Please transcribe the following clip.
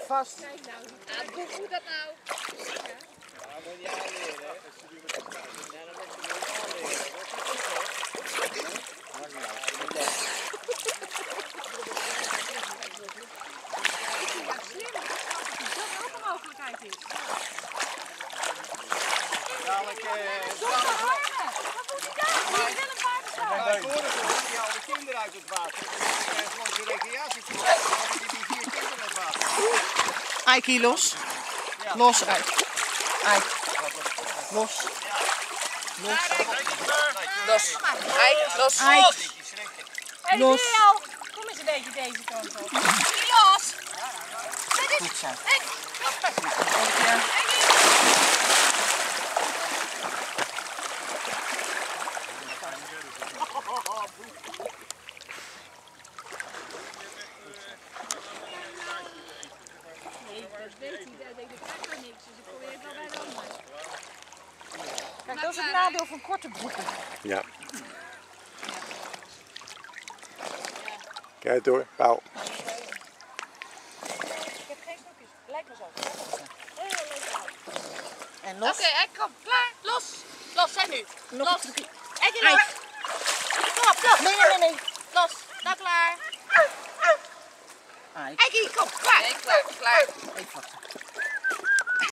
vast. Kijk nou, hoe moet dat nou? Ja, moet je aanleren, hè? Ja, dan moet je aanleren. Maakt niet uit. Ik vind jou slim. Dat er ook een mogelijkheid is. Dadelijk, Zonder armen. Wat moet hij daar? Die wil een paard staan. bij Korenveld, die halen de kinderen uit het water. Die krijgen gewoon zijn recreatievoer. Dan hadden die 4 kinderen uit het water. Eikie los. Los uit. Eik. Los. Los. Los. Eik, los. Eik. Hey Los. Leo, kom eens een beetje deze kant op. Los. Goed zo. Nee, dat weet hij. Dat krijgt maar niks. Dus ik probeer het wel bij de ander. Kijk, dat is het nadeel van korte broeken. Ja. Kijk door, pauw. Ik heb geen snoepjes. Lijkt me zo. En los. Oké, Eik, kom. Klaar. Los. Los, zijn nu. Nog Los. een stukje. Eik, los. Kom op, los. Nee. Los. Nou, klaar. Eik. Eikie, kom. Klaar. Nee, klaar. Even wachten.